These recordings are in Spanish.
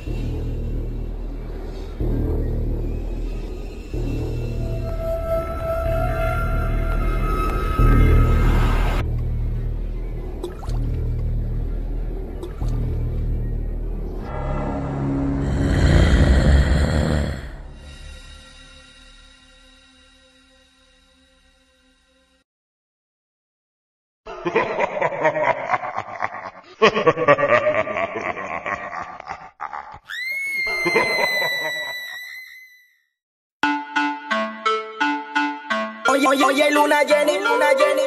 Oye, Luna Jenny, Luna Jenny.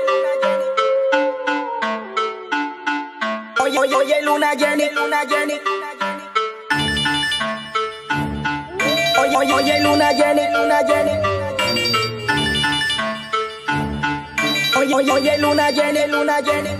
Oye, Luna Jenny, Luna Jenny. Oye, Luna Jenny, Luna Jenny. Oye, Luna Jenny, Luna Jenny.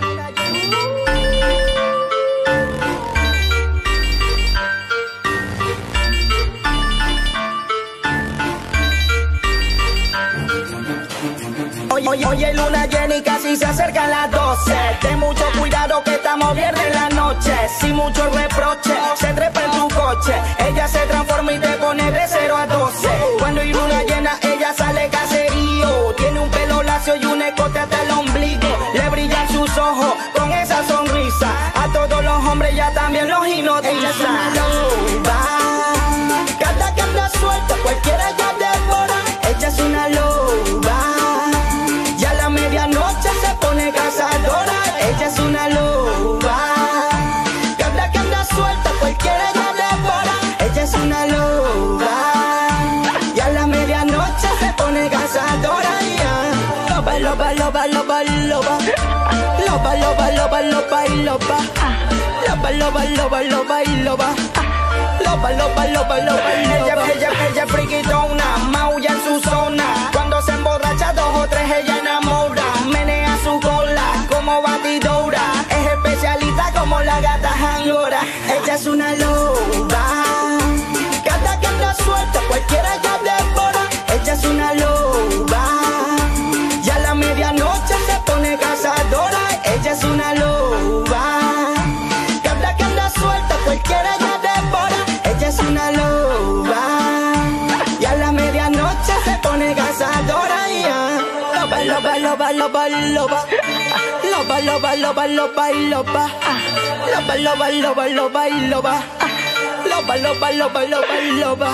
Oye, Luna Jenny, casi se acercan las 12. Ten mucho cuidado que estamos viernes en la noche. Sin mucho reproche, se trepa en tu coche. Ella se transforma y te pone de 0 a 12. Cuando hay luna llena, ella sale caserío. Tiene un pelo lacio y un escote hasta el ombligo. Le brillan sus ojos con esa sonrisa. A todos los hombres ya también los hipnotiza. Ella es una loba. Cada que anda suelta, cualquiera ya devora. Ella es una loba. Medianoche se pone cazadora, ella es una loba. Cada que anda suelta, cualquiera ella devora, ella es una loba. Y a la medianoche se pone cazadora, yeah. Loba, loba, loba, loba, loba. Loba, loba, loba, loba y loba. Loba, loba, loba, loba y loba. Loba, loba, loba, loba y loba. Ella es friquitona, maulla en su zona. Cuando se emborracha 2 o 3 ella enamora. Menea su cola como batidora. Es especialista como la gata angora. Ella es una loba. Cada que anda suelta, cualquiera ya devora. Ella es una loba. Y a la medianoche se pone cazadora. Ella es una loba. Cada que anda suelta, cualquiera ya devora. Ella es una loba. Y a la medianoche se pone cazadora, yeah. Loba, loba, loba, loba, loba. Loba, loba, loba, loba y loba. Loba, loba, loba, loba y loba. Loba, loba, loba, loba y loba.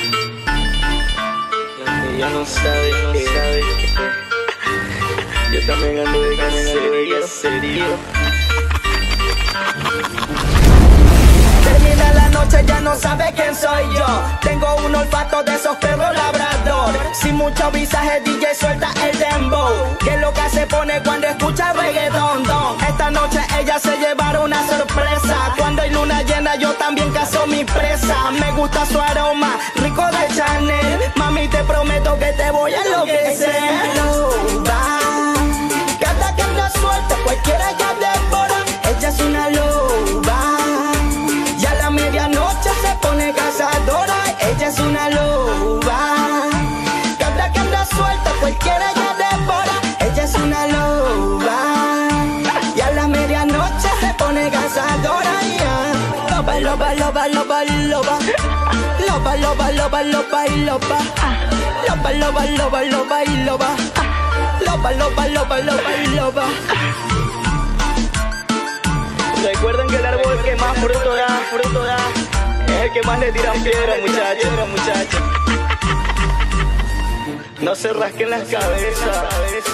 Ella no sabe que yo también ando de cacería. Termina la noche, ya no sabe quién soy yo. Tengo un olfato de esos perros labrador. Sin mucho visaje, DJ suelta el dembow. Que es lo que se pone cuando escucha reggaetón, don. Esta noche ella se llevará una sorpresa. Cuando hay luna llena yo también cazo mi presa. Me gusta su aroma, rico de Chanel. Mami, te prometo que te voy a enloquecer. Loba. Cada que anda suelta, cualquiera ya devora. Ella es una loba. Y a la medianoche se pone cazadora. Ella es una loba. Cada que anda suelta, cualquiera ya devora. Ella es una loba. Y a la medianoche se pone cazadora, yeah. Loba, loba, loba, loba, loba. Loba, loba, loba, loba y loba. Loba, loba, loba, loba y loba. Loba, loba, loba, loba y loba. Recuerden que el árbol que más fruto da, es el que más le tiran piedra, muchachos. No se rasquen las cabezas.